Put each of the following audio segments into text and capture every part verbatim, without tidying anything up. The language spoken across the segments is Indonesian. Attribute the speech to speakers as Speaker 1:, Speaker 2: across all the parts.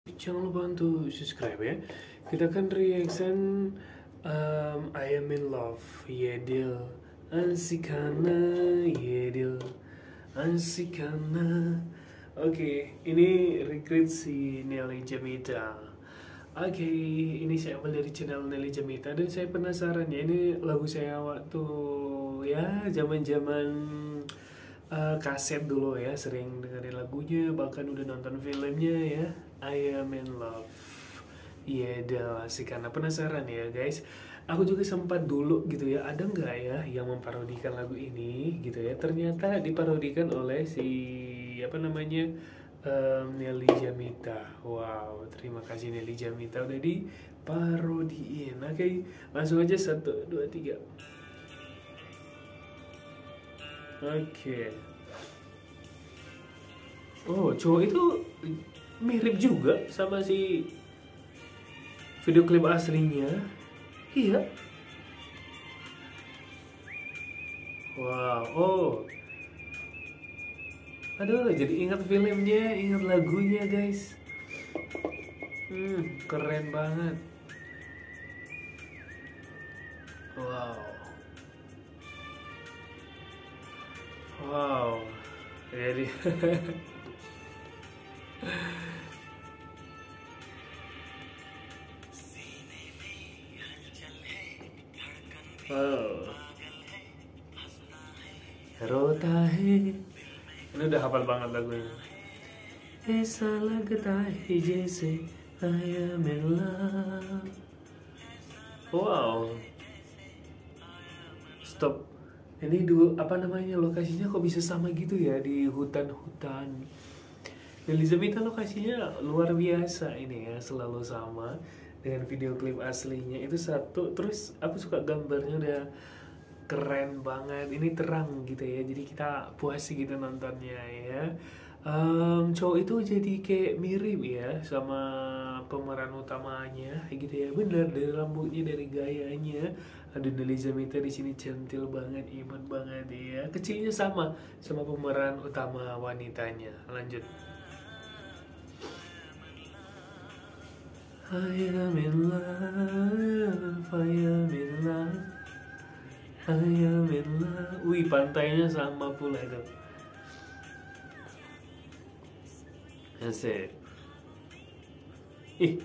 Speaker 1: Jangan lupa untuk subscribe ya. Kita akan reaction um, I Am In Love, Yedil Ansikana, Yedil Ansikana. Oke, ini recruit si Nelly Jamita. Oke, ini saya ambil dari channel Nelly Jamita dan saya penasaran ya, ini lagu saya waktu ya zaman-zaman uh, kaset dulu ya, sering dengerin lagunya, bahkan udah nonton filmnya ya. I Am In Love. Iya, dah asik, karena penasaran ya guys. Aku juga sempat dulu gitu ya, ada nggak ya yang memparodikan lagu ini gitu ya. Ternyata diparodikan oleh si apa namanya um, Nelly Jamita. Wow, terima kasih Nelly Jamita udah diparodiin. Oke, langsung aja satu dua tiga. Oke. Oh, cowok itu mirip juga sama si video klip aslinya. Iya. Wow, oh. Aduh, jadi ingat filmnya, ingat lagunya, guys. Hmm, keren banget. Wow. Wow. Jadi wow. Rota hai. Ini udah hafal banget lagunya. Aisa lagta hai jaise I am in love. Wow. Stop. Ini dua apa namanya, lokasinya kok bisa sama gitu ya, di hutan-hutan. Elizabeth lokasinya luar biasa ini ya, selalu sama dengan video klip aslinya itu satu. Terus aku suka gambarnya, udah keren banget, ini terang gitu ya, jadi kita puas sih gitu nontonnya ya. Um, cowok itu jadi kayak mirip ya sama pemeran utamanya gitu ya, bener, dari rambutnya, dari gayanya. Ada Nelly Jamita di sini centil banget, imut banget ya, kecilnya sama sama pemeran utama wanitanya. Lanjut. I am in love, I am in love, I am in love. Wih, pantainya sama pula itu. Asik. Ih,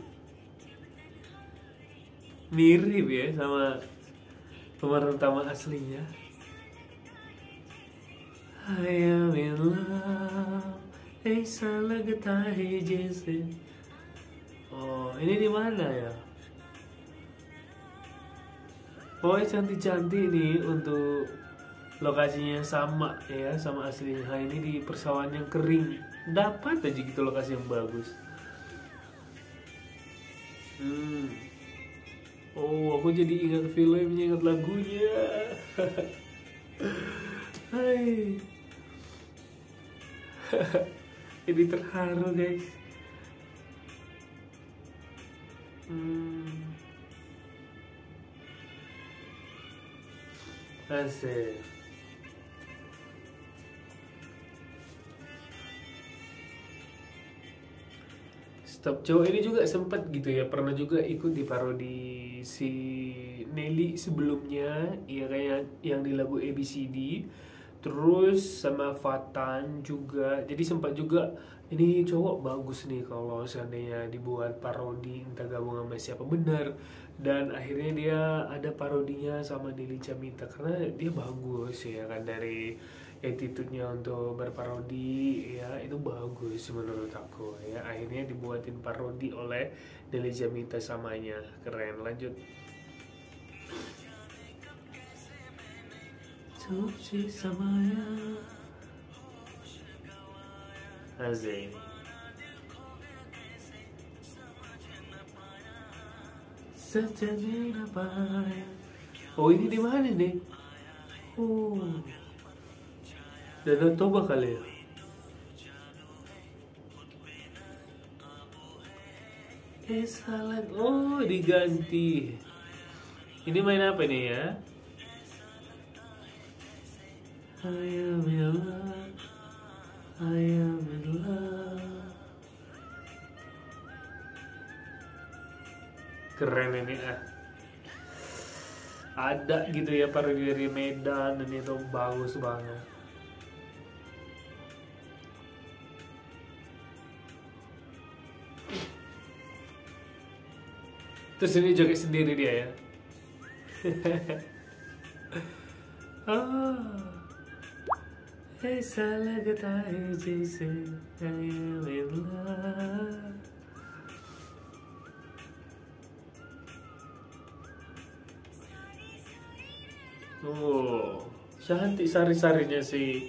Speaker 1: mirip ya sama pemeran utama aslinya. I am in love, ऐसा लगता है जैसे. Oh, ini di mana ya? Oh, cantik-cantik nih untuk lokasinya sama ya sama aslinya. Nah, ini di persawahan yang kering. Dapat aja gitu lokasi yang bagus. Hmm. Oh, aku jadi ingat filmnya, ingat lagunya. Hai. Ini terharu guys. Hmm. Asik. Stop, cowok ini juga sempat gitu ya, pernah juga ikut di parodi si Nelly sebelumnya, ya kayak yang di lagu A B C D, terus sama Fatan juga. Jadi sempat juga, ini cowok bagus nih kalau seandainya dibuat parodi, entah gabung sama siapa, bener. Dan akhirnya dia ada parodinya sama Nelly Jamita karena dia bagus ya kan, dari attitude-nya untuk berparodi ya, itu bagus menurut aku ya. Akhirnya dibuatin parodi oleh Nelly Jamita samanya, keren. Lanjut. Suci samanya Azim. Sejadi apa ya? Oh, ini di mana nih? Oh, Danau Toba kali ya? Eh, salah. Oh, diganti. Ini main apa nih ya? I am in love, I am in love. Keren ini ah. Ada gitu ya perwira Medan, dan itu bagus banget. Terus ini joget sendiri dia ya. Ah, ऐसा लगता है जैसे I am in love. Oh, cantik sari-sarinya si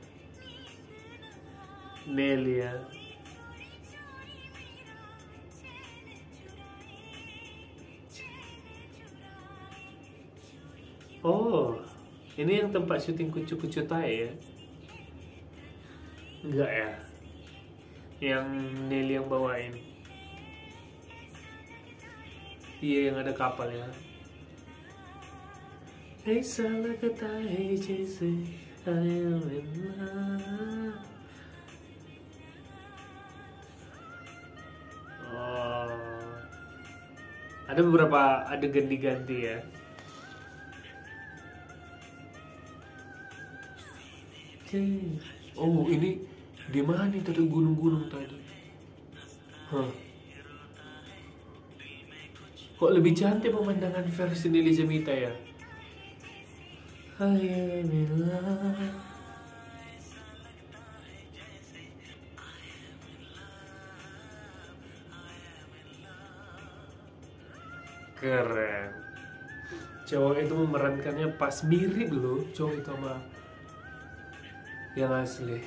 Speaker 1: Nelly ya. Oh, ini yang tempat syuting Kucu-Kucu Tai ya? Enggak ya? Yang Nelly yang bawain. Iya, yang ada kapalnya. ऐसा लगता है जैसे I am in love. Oh, ada beberapa adegan diganti ya. Oh, ini di mana nih tadi gunung-gunung tadi? Hah. Kok lebih cantik pemandangan versi Nelly Jamita ya? Alhamdulillah. Keren. Cowok itu memerankannya pas mirip loh, cowok itu sama yang asli.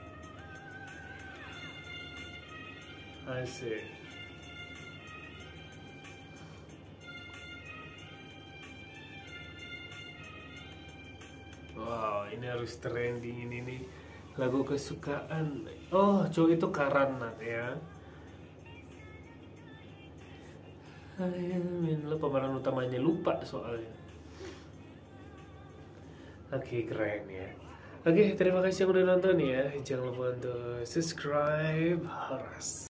Speaker 1: Asik. Wow, ini harus trending ini nih. Lagu kesukaan. Oh, cowok itu Karanat ya. Amin. Lo pemeran utamanya lupa soalnya. Oke, keren ya. Oke, terima kasih yang udah nonton ya. Jangan lupa untuk subscribe Horas.